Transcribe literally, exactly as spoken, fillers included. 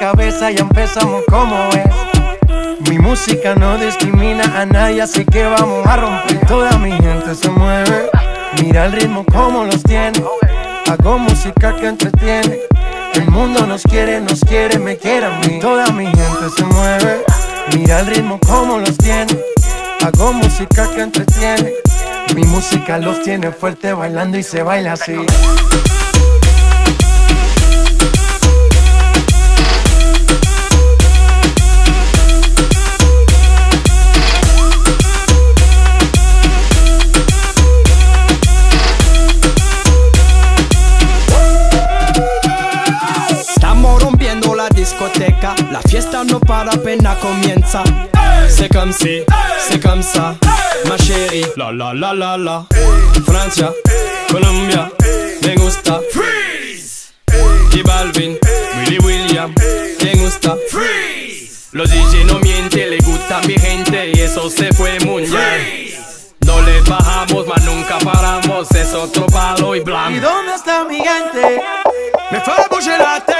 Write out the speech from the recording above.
cabeza, ya empezamos como es. Mi música no discrimina a nadie, así que vamos a romper. Toda mi gente se mueve, mira el ritmo como los tiene. Hago música que entretiene. El mundo nos quiere, nos quiere, me quiere a mí. Toda mi gente se mueve, mira el ritmo como los tiene. Hago música que entretiene. Mi música los tiene fuerte bailando y se baila así. Discoteca, la fiesta no para, apenas comienza. C'est comme si, c'est comme ça, ma chérie. La la la la la. Francia, Colombia, me gusta. Freeze. Y Balvin, Willy William, me gusta. Freeze. Los D J no mienten, le gusta a mi gente y eso se fue mundial. No le bajamos, mas nunca paramos, es otro palo y blanco. ¿Y dónde está mi gente? Me fue a bouger la tête.